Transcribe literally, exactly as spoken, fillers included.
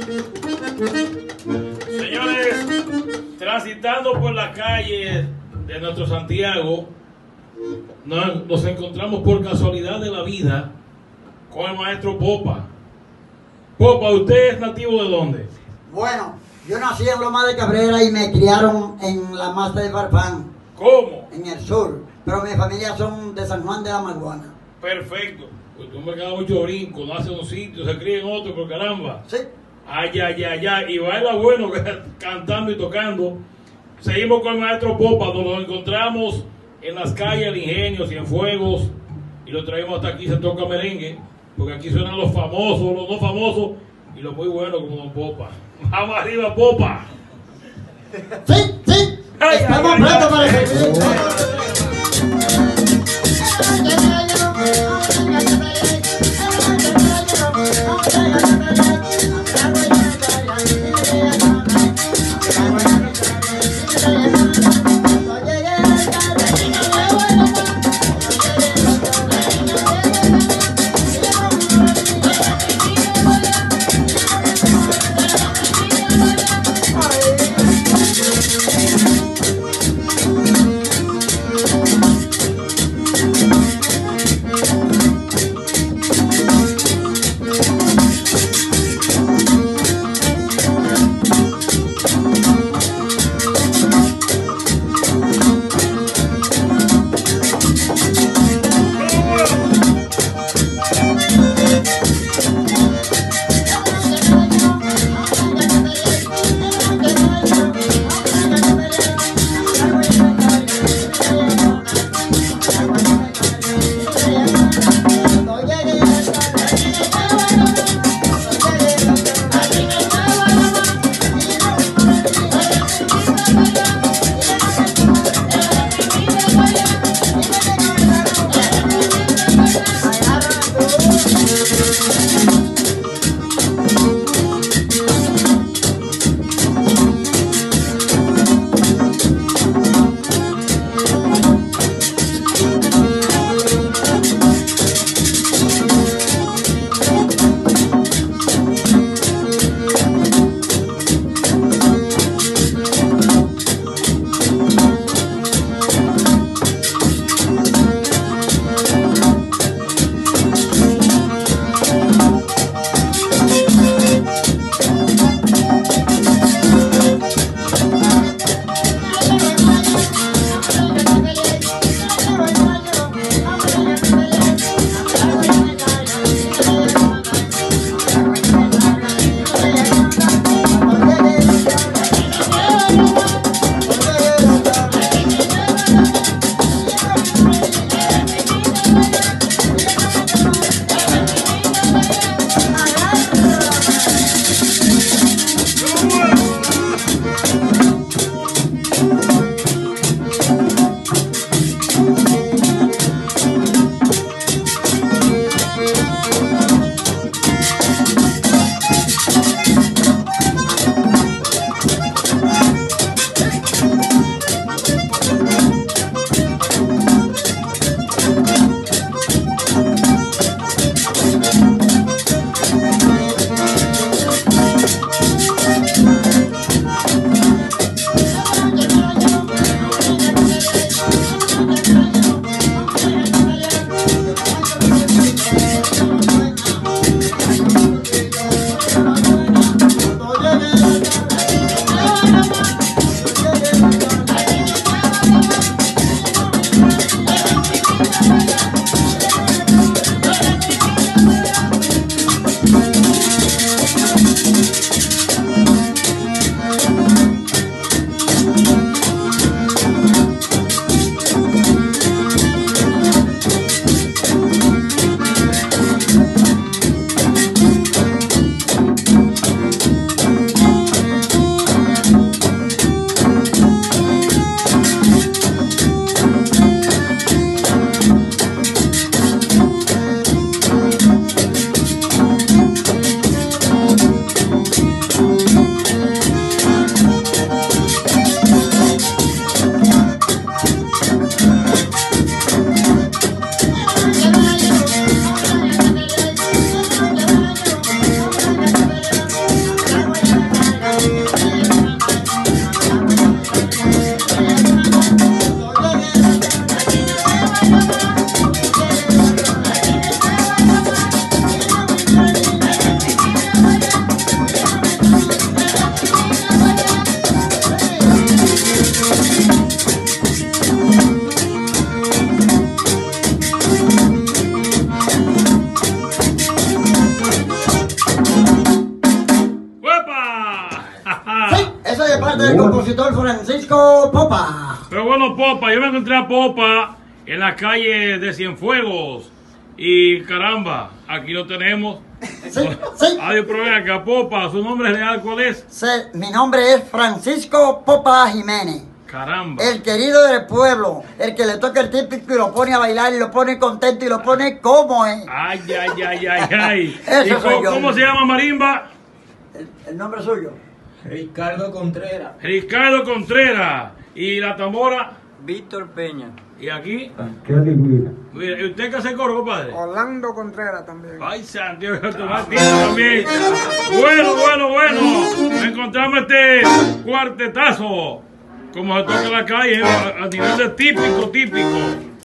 Señores, transitando por las calles de nuestro Santiago, nos, nos encontramos por casualidad de la vida con el maestro Popa. Popa, ¿usted es nativo de dónde? Bueno, yo nací en Loma de Cabrera y me criaron en la Mata de Farfán. ¿Cómo? En el sur, pero mi familia son de San Juan de la Maguana. Perfecto. Pues tú me quedas mucho brinco, nace en un sitio, se cría en otro, por caramba. Sí. Ay, ay, ay, ay. Y baila bueno cantando y tocando. Seguimos con el maestro Popa, nos lo encontramos en las calles del Ingenio, Cienfuegos, y lo traemos hasta aquí, se toca merengue, porque aquí suenan los famosos, los no famosos, y los muy buenos como Don Popa. Vamos arriba, Popa. Sí, sí. Ay, Estamos ay, prestos para ay, servir. Eso es de parte del compositor Francisco Popa. Pero bueno, Popa, yo me encontré a Popa en la calle de Cienfuegos. Y caramba, aquí lo tenemos. Sí, sí. Hay problema acá, Popa. ¿Su nombre real cuál es? Sí, mi nombre es Francisco Popa Jiménez. Caramba. El querido del pueblo, el que le toca el típico y lo pone a bailar y lo pone contento y lo pone como es. Ay, ay, ay, ay, ay. Eso ¿Y soy cómo, yo. cómo se llama Marimba? El, el nombre suyo. Ricardo Contreras. Ricardo Contreras. ¿Y la tambora? Víctor Peña. ¿Y aquí? Kelly Mira. Mira, ¿y usted qué hace coro, compadre? Orlando Contreras también. Ay, Santiago, Martín también. Bueno, bueno, bueno. Encontramos este cuartetazo. Como se toca en la calle, a, a nivel de típico, típico.